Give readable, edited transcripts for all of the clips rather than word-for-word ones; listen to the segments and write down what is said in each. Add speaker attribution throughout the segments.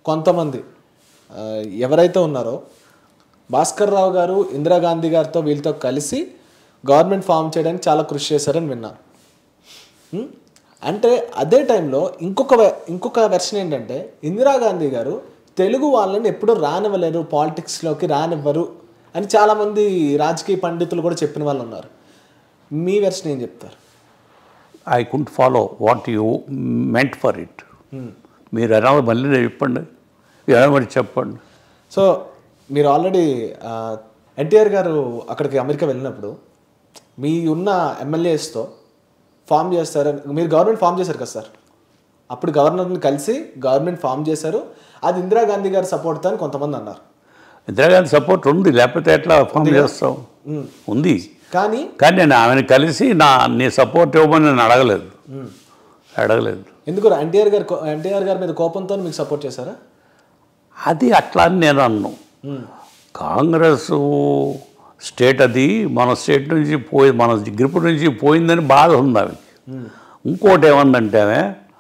Speaker 1: కొంతమంది ఎవరైతే ఉన్నారో భాస్కర్ రావు గారు ఇందిరాగాంధీ గారితో వీళ్ళతో కలిసి గవర్నమెంట్ ఫామ్ చేయడానికి చాలా కృషి చేశారని విన్నా. అంటే అదే టైంలో ఇంకొక వెర్షన్ ఏంటంటే ఇందిరాగాంధీ గారు తెలుగు వాళ్ళని ఎప్పుడూ రానివ్వలేరు, పాలిటిక్స్లోకి రానివ్వరు అని చాలామంది రాజకీయ పండితులు కూడా చెప్పిన వాళ్ళు ఉన్నారు. మీ వెర్షన్ ఏం చెప్తారు?
Speaker 2: I can't follow what you meant for it. మీరు ఎలా మళ్ళీ చెప్పండి, మరి చెప్పండి.
Speaker 1: సో మీరు ఆల్రెడీ ఎన్టీఆర్ గారు అక్కడికి అమెరికా వెళ్ళినప్పుడు మీ ఉన్న ఎమ్మెల్యేస్తో ఫామ్ చేస్తారు, మీరు గవర్నమెంట్ ఫామ్ చేశారు కదా సార్, అప్పుడు గవర్నర్ని కలిసి గవర్నమెంట్ ఫామ్ చేశారు. అది ఇందిరాగాంధీ గారి సపోర్ట్తో అని కొంతమంది అన్నారు.
Speaker 2: ఇందిరాగాంధీ సపోర్ట్ ఉంది, లేకపోతే ఎట్లా ఫామ్ చేస్తాం? ఉంది.
Speaker 1: కానీ
Speaker 2: నేను ఆమెను కలిసి నీ సపోర్ట్ ఇవ్వమని నేను అడగలేదు.
Speaker 1: ఎందుకు ఎన్టీఆర్ గారి మీద కోపంతో మీకు సపోర్ట్ చేశారా?
Speaker 2: అది అట్లా అని నేను అన్నాను. కాంగ్రెస్ స్టేట్ అది మన స్టేట్ నుంచి మన గ్రిప్ నుంచి పోయిందని బాధ ఉంది ఆమెకి. ఇంకోటి ఏమందంటే ఆమె,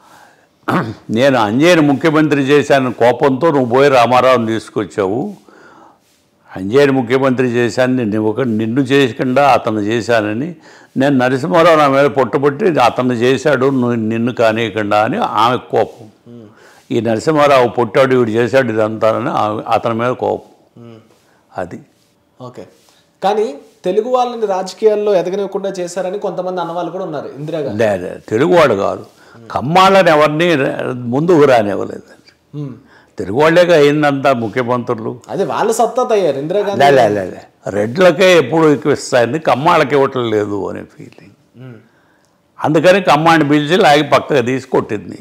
Speaker 2: నేను అంజయ్యని ముఖ్యమంత్రి చేశాను కోపంతో నువ్వు పోయి రామారావుని తీసుకొచ్చావు, అంజయ్యని ముఖ్యమంత్రి చేశాను, నిన్ను చేయకుండా అతను చేశానని, నేను నరసింహారావు నా మీద పొట్టుబట్టి అతను చేశాడు నిన్ను కానీయకుండా అని ఆమె కోపం. ఈ నరసింహారావు పొట్టాడు వీడు చేశాడు ఇదంతానని అతని మీద కోపం. అది
Speaker 1: ఓకే. కానీ తెలుగు వాళ్ళని రాజకీయాల్లో ఎదగనివ్వకుండా చేశారని కొంతమంది అన్నవాళ్ళు కూడా ఉన్నారు. ఇందిరాగాంధీ
Speaker 2: తెలుగువాడు కాదు, కమ్మాళ్ళని ఎవరిని ముందుకు రానివ్వలేదండి. తెలుగువాళ్ళేగా అయిందంతా ముఖ్యమంత్రులు.
Speaker 1: అదే వాళ్ళ సత్తా అయ్యారు. ఇందిరాగాంధీ
Speaker 2: రెడ్లకే ఎప్పుడు ఎక్కువిస్తాయని కమ్మాళ్ళకి ఇవ్వటం లేదు అనే ఫీలింగ్. అందుకని కమ్మాడిని పిలిచి లాగి పక్కగా తీసి కొట్టింది.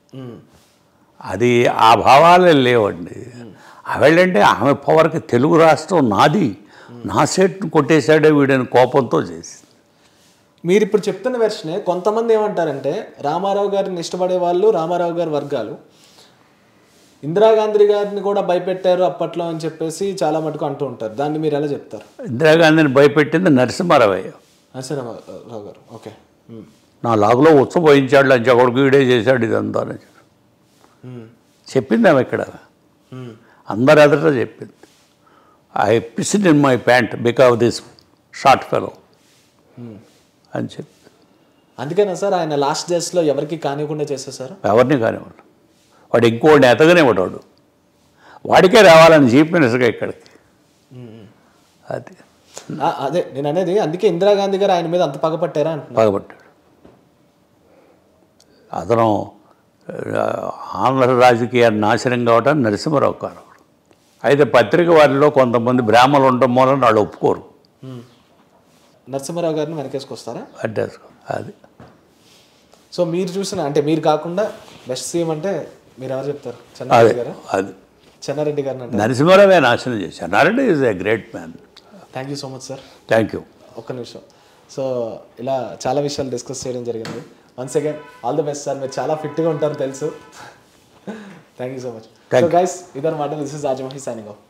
Speaker 2: అది ఆ భావాలే లేవండి. ఆవిడంటే ఆమె పవర్కి తెలుగు రాష్ట్రం నాది, నా సెట్ను కొట్టేశాడే వీడని కోపంతో చేసింది.
Speaker 1: మీరు ఇప్పుడు చెప్తున్న వెర్షనే కొంతమంది ఏమంటారంటే, రామారావు గారిని ఇష్టపడే వాళ్ళు, రామారావు గారి వర్గాలు ఇందిరాగాంధీ గారిని కూడా భయపెట్టారు అప్పట్లో అని చెప్పేసి చాలా మటుకు అంటూ ఉంటారు. దాన్ని మీరు ఎలా చెప్తారు?
Speaker 2: ఇందిరాగాంధీని భయపెట్టింది నరసింహారావు
Speaker 1: గారు. ఓకే.
Speaker 2: నా లాగులో ఉత్సపోయించాడు లంచ కొడుకు వీడే చేశాడు ఇదంతా అని చెప్పింది ఆమె. ఇక్కడ అందరు ఎదుట చెప్పింది, I pissed in my pant because this short fellow అని చెప్పి.
Speaker 1: అందుకేనా సార్ ఆయన లాస్ట్ డేస్లో ఎవరికి కానివ్వకుండా చేసేసారు?
Speaker 2: ఎవరిని కానివ్వడు. వాడు ఇంకోటిని ఎతగనివ్వడాడు, వాడికే రావాలని చీఫ్ మినిస్టర్గా ఇక్కడికి.
Speaker 1: అదే నేను అనేది. అందుకే ఇందిరాగాంధీ గారు ఆయన మీద అంత పగపట్టారా అంటున్నారు.
Speaker 2: పగపట్టాడు. అతను ఆంధ్ర రాజకీయాన్ని నాశనం కావటానికి నరసింహారావు కారణం. అయితే పత్రిక వారిలో కొంతమంది బ్రాహ్మణులు ఉండటం మూలం వాళ్ళు ఒప్పుకోరు.
Speaker 1: నరసింహారావు గారిని వెనకేసుకొస్తారా?
Speaker 2: అడ్డేసుకో. అది
Speaker 1: సో మీరు చూసిన, అంటే మీరు కాకుండా బెస్ట్ సీఎం అంటే మీరు ఎవరు చెప్తారు? చెన్నారెడ్డి గారు.
Speaker 2: అది
Speaker 1: చెన్నారెడ్డి గారిని అంటే
Speaker 2: నరసింహారావే నాశనం చేశారు. Chenna Reddy is a great man.
Speaker 1: Thank you so much sir.
Speaker 2: Thank you.
Speaker 1: ఒక్క నిమిషం. సో ఇలా చాలా విషయాలు డిస్కస్ చేయడం జరిగింది. Once again all the best sir. మీరు చాలా ఫిట్గా ఉంటారు తెలుసు. Thank you so much. So guys, ఇదన్నమాట. This is Rajamahi signing of.